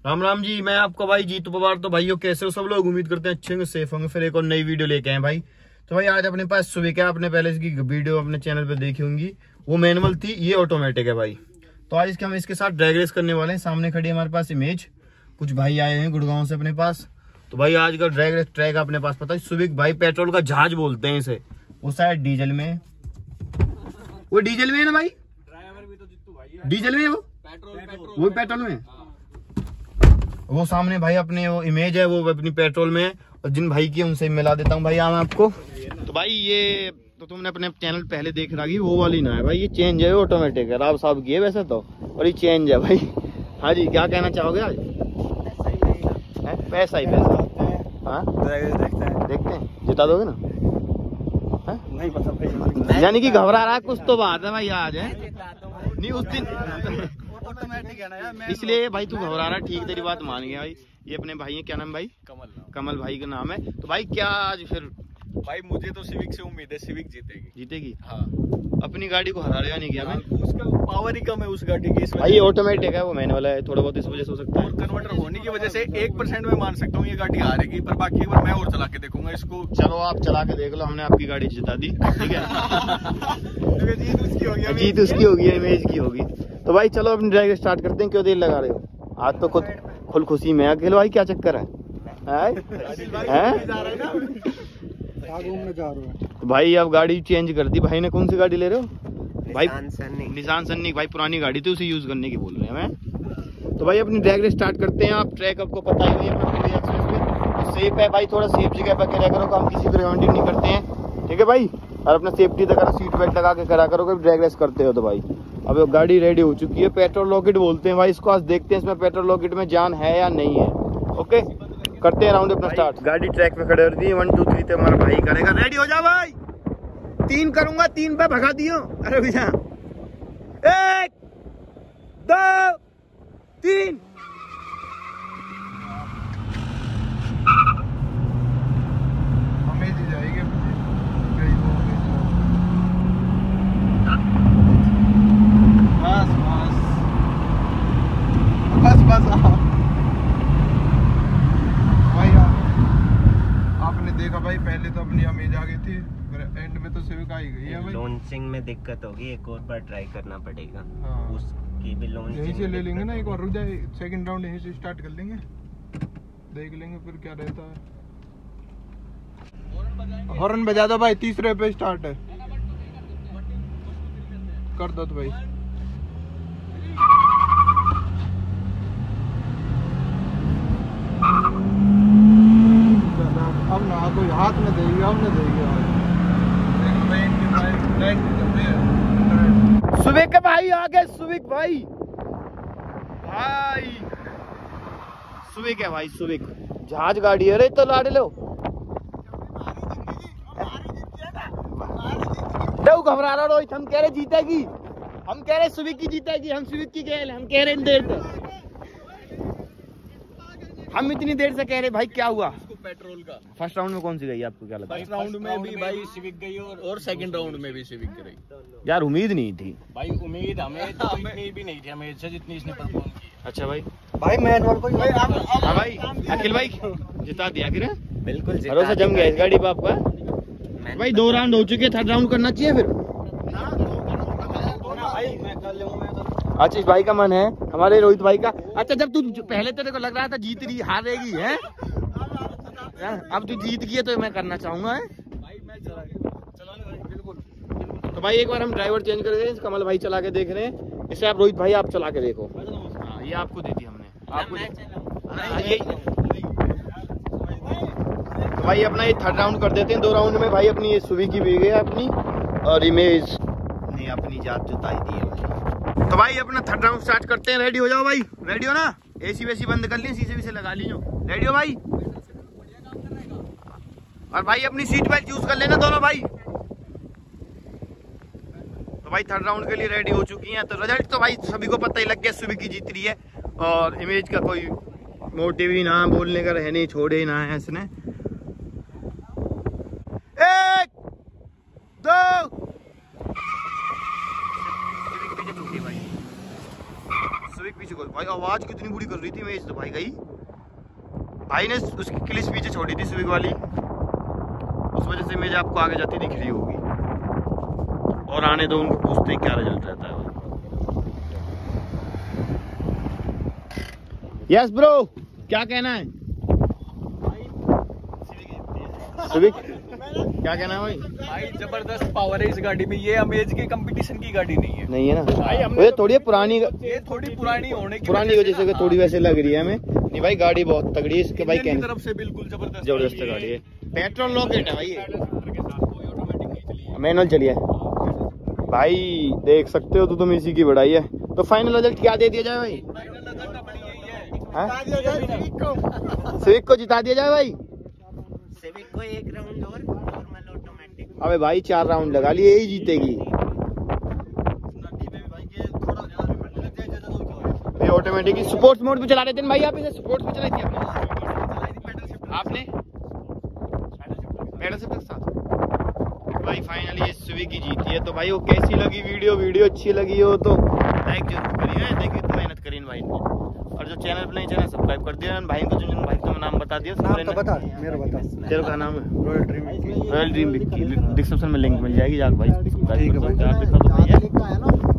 राम राम जी, मैं आपका भाई जीतू पवार। तो भाइयों कैसे हो सब लोग? उम्मीद करते हैं अच्छे होंगे, सेफ होंगे। फिर एक और नई वीडियो लेके आए भाई। तो भाई आज अपने पास सुबह क्या, आपने पहले इसकी वीडियो अपने चैनल पे देखी होंगी, वो मैनुअल थी, ये ऑटोमेटिक है भाई। तो आज हम इसके साथ ड्रैग रेस करने वाले हैं। सामने खड़ी है हमारे पास इमेज, कुछ भाई आए हैं गुड़गांव से अपने पास। तो भाई आज का ड्रैग रेस ट्रैक अपने पास पता है, सुविक भाई पेट्रोल का जहाज बोलते हैं इसे। वो शायद डीजल में, वो डीजल में है ना भाई? ड्राइवर भी तो जीतू भाई है। डीजल में है वो, वो पेट्रोल में। वो सामने भाई अपने वो इमेज है, वो अपनी पेट्रोल में है। और जिन भाई की उनसे मिला देता हूँ भाई मैं आपको। तो भाई ये तो तुमने अपने चैनल पहले देख रखी, वो वाली ना है भाई, ये चेंज है, ऑटोमेटिक है। राव साहब की है वैसे तो, और ये चेंज है भाई। हाँ जी, क्या कहना चाहोगे आज? पैसा ही पैसा। हाँ देखते हैं, जिता दोगे ना? नहीं पता भाई, यानी कि घबरा रहा है कुछ तो बात है भाई आज है नहीं उस दिन ऑटोमेटिक है ना यार, इसलिए भाई तू घबरा रहा है। ठीक, तेरी बात मान गया भाई। ये अपने भाई है, क्या नाम भाई? कमल भाई का नाम है। तो भाई क्या आज फिर भाई मुझे तो सिविक से उम्मीद है, सिविक जीतेगी। हाँ, अपनी गाड़ी को हरा रहा नहीं किया मैं। उसका पावर ही कम है उस गाड़ी की, इस भाई ये ऑटोमेटिक है, वो मैनुअल है, थोड़ा बहुत इस वजह से हो सकता है। और कन्वर्टर होने की वजह से 1% में मान सकता हूँ ये गाड़ी हारेगी, पर बाकी एक बार मैं और चला के देखूंगा इसको। चलो आप चला के देख लो, हमने आपकी गाड़ी जिता दी, ठीक है। जीत उसकी होगी, जीत उसकी होगी, इमेज की होगी। तो भाई चलो अपनी ड्राइव स्टार्ट करते हैं। क्यों देर लगा रहे हो? आज तो खुद खुशी में अकेले भाई, क्या चक्कर है? तो भाई अब गाड़ी चेंज कर दी भाई ने। कौन सी गाड़ी ले रहे हो भाई? निशान सन्नी भाई, पुरानी गाड़ी थी, उसे यूज करने की बोल रहे हैं मैं। तो भाई अपनी ड्रैग रेस स्टार्ट करते हैं। आप ट्रैक आपको पता ही है, तो सेफ है भाई, थोड़ा सेफ जगह पर करा करो, हम किसी को रिमाइंड नहीं करते हैं, ठीक है भाई। और अपना सेफ्टी तक सीट बेल्ट लगा के करा करो ड्रैग रेस करते हो। तो भाई अब गाड़ी रेडी हो चुकी है, पेट्रोल रॉकेट बोलते हैं भाई इसको। आज देखते हैं इसमें पेट्रोल रॉकेट में जान है या नहीं है। ओके, करते हैं राउंड अपना स्टार्ट। गाड़ी ट्रैक पे खड़े कर दी, 1 2 3 तो हमारा भाई करेगा। रेडी हो जाओ भाई, 3 करूंगा, 3 पे भगा दियो। अरे भैया 1 2 3। बस भाई आपने देखा भाई, पहले तो अपनी अमेज आ गई थी, एंड में तो सिविक आ ही गई है भाई। लॉन्चिंग में दिक्कत होगी, एक और बार ट्राई करना पड़ेगा। हाँ। उसकी भी लॉन्चिंग यहीं से ले लेंगे ना, एक और रुक जाए, सेकंड राउंड यहीं से स्टार्ट कर लेंगे, देख लेंगे फिर क्या रहता है। हॉर्न बजा दो भाई, तीसरे पे स्टार्ट है, कर दो तो भाई। अब ना कोई हाथ में देगी, अब न देगी। सुविक के भाई आ गए, सुविक भाई, भाई सुविक है भाई, सुविक जहाज गाड़ी है रे। तो लाड़ लो, घबरा रहा रोहित, हम कह रहे जीतेगी, हम कह रहे सुविक की जीतेगी, हम सुविक की कह रहे, हम कह रहे देर से, हम इतनी देर से कह रहे भाई। क्या हुआ पेट्रोल का? फर्स्ट राउंड में कौन सी गई आपको क्या लगता है? फर्स्ट राउंड में भी भाई सिविक गई और सेकंड राउंड में भी सिविक गई। यार उम्मीद नहीं थी भाई, उम्मीद हमें तो इतनी भी नहीं थी हमें से जितनी इसने परफॉर्म की। अच्छा भाई, भाई मैनुअल को हाँ भाई अखिल भाई जिता दिया फिर। बिल्कुल भरोसा जम गया इस गाड़ी पे आपका भाई। 2 राउंड हो चुके, 3rd राउंड करना चाहिए फिर। अच्छा इस भाई का मन है, हमारे रोहित भाई का। अच्छा जब तू पहले तेरे को लग रहा था जीत रही हारेगी है, अब तू जीत गई है तो मैं करना चाहूंगा है? तो भाई एक बार हम ड्राइवर चेंज कर रहे हैं, कमल भाई चला के देख रहे हैं, इसे आप रोहित भाई आप चला के देखो। हाँ ये आपको दी थी हमने, आपको तो भाई अपना ये 3rd राउंड कर देते हैं। 2 राउंड में भाई अपनी ये सुवी की भी गई अपनी, और इमेज ने अपनी जात जुटाई दी है भाई। तो भाई अपना 3rd राउंड स्टार्ट करते हैं। रेडी हो जाओ भाई, रेडी हो ना? एसी वेसी बंद कर ली, शीशे से लगा लीजिए। रेडी हो भाई? और भाई अपनी सीट बेल्ट यूज कर लेना दोनों भाई। तो भाई 3rd राउंड के लिए रेडी हो चुकी हैं। तो रिजल्ट तो भाई सभी को पता ही लग गया, सुबह की जीत रही है। और इमेज का कोई मोटिव ही ना, बोलने का रहने छोड़े ही ना है इसने। 1 2 सुविक पीछे भाई, आवाज आवाज कितनी बुरी कर रही थी मैं तो भाई गई, भाई ने उसकी क्लिच पीछे छोड़ी थी स्विग वाली, उस वजह से मेज आपको आगे जाती दिख रही होगी। और आने दो, उनको पूछते हैं क्या रिजल्ट रहता है। यस ब्रो, क्या कहना है? स्विग क्या कहना है भाई? भाई जबरदस्त पावर है इस गाड़ी में, ये अमेज के कंपटीशन की गाड़ी नहीं है। नहीं है ना भाई, थोड़ी पुरानी, ये थोड़ी पुरानी होने की वजह से थोड़ी वैसे लग रही है हमें। नहीं भाई गाड़ी बहुत तगड़ी है इसके भाई, कहने की तरफ से बिल्कुल जबरदस्त गाड़ी है। पेट्रोल लॉकेट है भाई ये, मैनुअल चलिए भाई, देख सकते हो तुम इसी की बढ़ाई है। तो फाइनल रिजल्ट क्या दे दिया जाए भाई? सिविक को जिता दिया जाए भाई? सिविक को 1 राउंड और नॉर्मल ऑटोमेटिक। अबे भाई 4 राउंड लगा लिए, यही जीतेगी भाई। ऑटोमेटिक स्पोर्ट्स मोड पे चला रहे थे भाई आप, इसे स्पोर्ट्स पे चलाई थी आपने पैडल शिफ्ट के साथ भाई। फाइनली ये स्विग की जीती है। तो भाई वो कैसी लगी वीडियो अच्छी लगी हो तो लाइक जरूर करिए, देखिए तो मेहनत करिए भाई ने। और जो चैनल पर नहीं चैनल सब्सक्राइब कर दिया भाई को, जो भाई का नाम बता दिया, बता मेरा बता, तेरे का नाम है royal dream Vicky. Royal dream Vicky, description में लिंक मिल जाएगी, जाकर भाई सब्सक्राइब कर दो।